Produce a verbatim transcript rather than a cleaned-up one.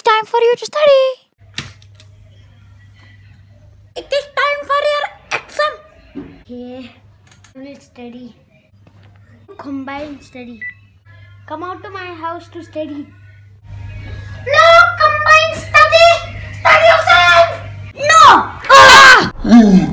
time for you to study. It is time for your exam. Okay, I will study. Combine study. Come out to my house to study. No, combine study. Study yourself. No. Ah!